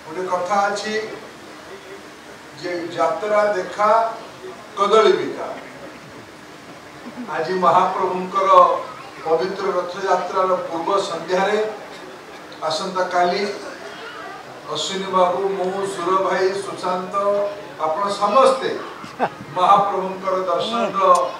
गोटे कथा अच्छी जे यात्रा देखा कदली बिका। आज महाप्रभुंकर पवित्र रथ यात्रार पूर्व संध्यार आसंता काली अश्विनी बाबू मु सुर भाई सुशांत आपण समस्ते महाप्रभुंकर दर्शन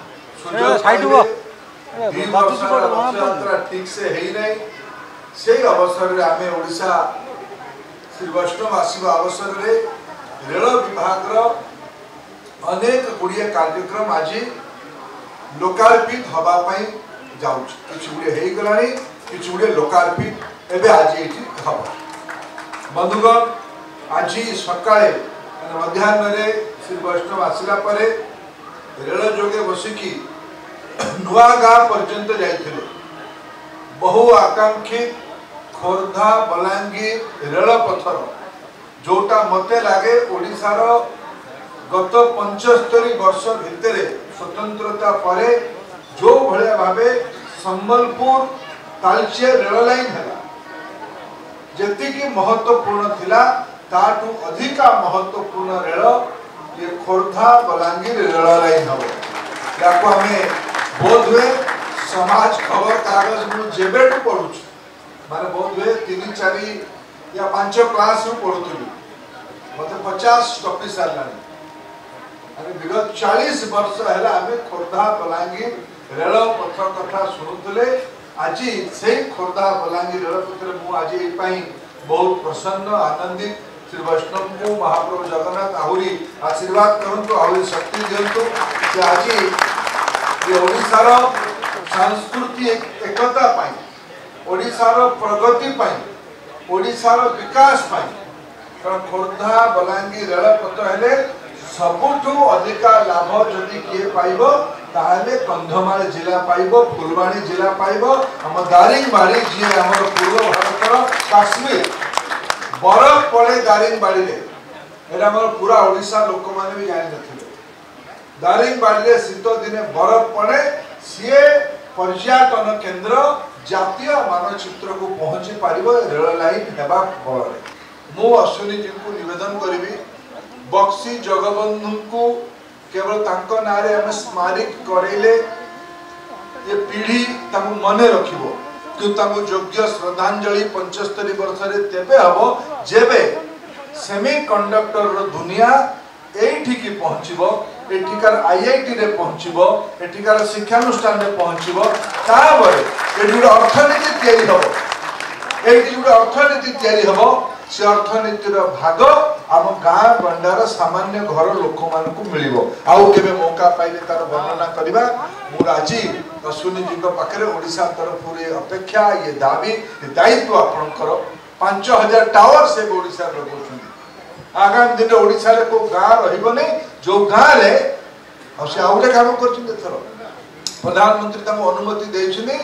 यात्रा ठीक से है नहीं से अवसर में आम ओडिशा श्री वैष्णव आसवा अवसर में रेल विभाग अनेक गुड़िया कार्यक्रम आज लोकार्पित हवापाई जाऊे गलानी कि गुड़े लोकार्पित एवं आज ये हम बंधुगण आज सका मध्याह्न श्री वैष्णव आसला रेल जोगे बसिकी नुआ गाँ पर्यंत जाइए बहु आकांक्षित खोर्धा बलांगीर रेल पथर जोटा मते लगे ओडिशार गत 75 वर्ष भितर स्वतंत्रता परे जो भाया भावे संबलपुर तालचे रेल लाइन है जी महत्वपूर्ण थिला ताठू अधिका महत्वपूर्ण रेल ये खोर्धा बलांगीर रेल लाइन हम या बोध हुए समाज खबर कागज मुझे पढ़ु माने बोध हुए 3-4 या 5 क्लास पढ़ुली मत 50 टपी सारा विगत 40 वर्ष है खोर्धा बलांगीर रेल पथ कथा शुणुले आज से खोर्धा बलांगीर रेल पथर मुझे बहुत प्रसन्न आनंदित श्री वैष्णव को महाप्रभु जगन्नाथ आहरी आशीर्वाद करंतु आहरी शक्ति दिंतु आज ये ओडिशार सांस्कृतिक एकता पाई ओडिशार प्रगति पाई ओडिशार विकास पाई कारण खोर्धा बलांगीर रेल पथ हेले सबुठु अधिका लाभ जदि किए पाइब ताहले कंधमाल जिला पाइब फुलवाणी जिला पाइब हम दारिंगबाड़ी जी आम पूर्व भारतर काश्मीर बरफ पड़े दारिंगबाड़ी पूरा ओडिशा लोक मैंने भी जान न दारिंगबाड़ी शीत दिने बरफ पड़े सी पर्यटन केन्द्र जातीय मानचित्र को पहुंची पार रेल लाइन हेबा फल मु अश्विनी जी को निवेदन करी बक्सी जगबंधु को केवल तांको नारे हम स्मारक करेले ये पीढ़ी तांको मने रखिबो कि तांको योग्य श्रद्धांजलि 75 वर्ष रे तेबे हबो जेबे सेमीकंडक्टर रो दुनिया एठी की पहुंचीबो एठिकार आईआईटी रे पहुंचीबो एठिकार शिक्षानुष्ठान रे पहुंचीबो ताबरे एठी अर्थनीति तयारी हबो एठी अर्थनीति तयारी हबो से अर्थनीतिर भाग आम गाँ गंडार सामान्य घर लोक मान मिल आउ के मौका पाइले तार वर्णना करवा मुझे आज अश्विनी जी पाखे ओडिशा तरफ अपेक्षा ये दाबी ये दायित्व आपणकर 5000 टावर से ओडिशा लगे आगामी दिन ओडिशा रे को गाँ रही जो गाँव में से आउटे काम कर प्रधानमंत्री अनुमति देछने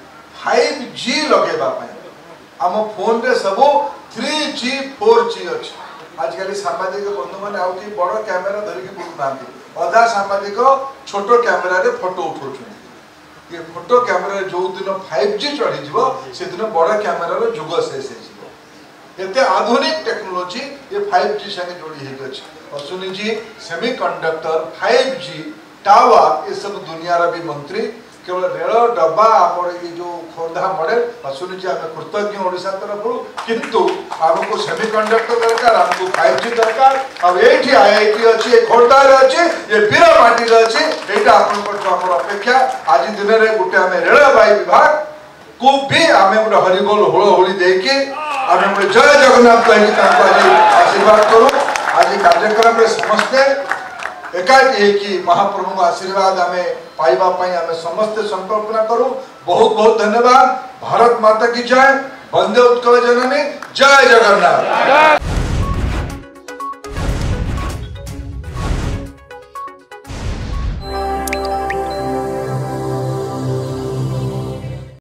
5G लगेबा आम फोन रे सब 3G 4G अच्छे आजकल सामाजिक बंधु मैंने आउ कि बड़ कैमेरा धरिकी बुलूना अधा सामाजिक छोट कैमेरा रे फोटो उठाऊ ये फोटो कैमेरा जो दिन 5G चढ़ी से दिन बड़ कैमेरा जुग शेष होते आधुनिक टेक्नोलोजी ये 5G संगे जोड़ी है Ashwini ji semiconductor 5G tower ये सब दुनिया भी मंत्री केवल रेल डब्बा आम ये जो खोर्धा मॉडल अश्विनी जी आम कृतज्ञ ओडिशा तरफ किंतु आमको सेमीकंडक्टर दरकार आमको 5G दरकार अब ये आईआईटी अच्छी खोर्धा अच्छी ये बीरमाटी अच्छी यहाँ आप अपेक्षा आज दिन में गोटे आम रेलवाई विभाग को भी आम गोटे हरिबोल होली देकी आम गोटे जय जगन्नाथ कहीं आशीर्वाद करूँ आज कार्यक्रम में समस्ते एकाठी कि महाप्रभु आशीर्वाद आम पाइबा आम समस्ते संकल्पना करूँ बहुत बहुत धन्यवाद भारत माता की जय वंदे उत्कल जननी जय जगन्नाथ।